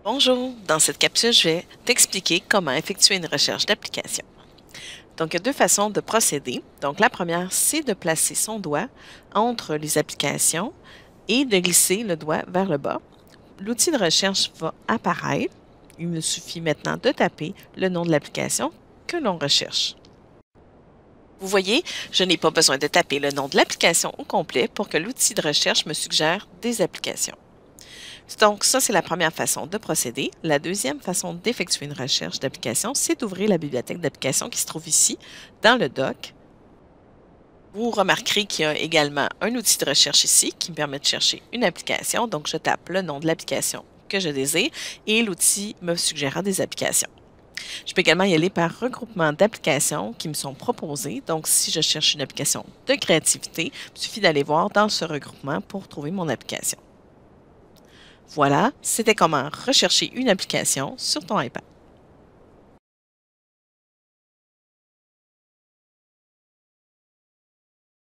Bonjour, dans cette capsule, je vais t'expliquer comment effectuer une recherche d'application. Donc, il y a deux façons de procéder. Donc, la première, c'est de placer son doigt entre les applications et de glisser le doigt vers le bas. L'outil de recherche va apparaître. Il me suffit maintenant de taper le nom de l'application que l'on recherche. Vous voyez, je n'ai pas besoin de taper le nom de l'application au complet pour que l'outil de recherche me suggère des applications. Donc, ça, c'est la première façon de procéder. La deuxième façon d'effectuer une recherche d'application, c'est d'ouvrir la bibliothèque d'applications qui se trouve ici, dans le doc. Vous remarquerez qu'il y a également un outil de recherche ici qui me permet de chercher une application. Donc, je tape le nom de l'application que je désire et l'outil me suggérera des applications. Je peux également y aller par regroupement d'applications qui me sont proposées. Donc, si je cherche une application de créativité, il suffit d'aller voir dans ce regroupement pour trouver mon application. Voilà, c'était comment rechercher une application sur ton iPad.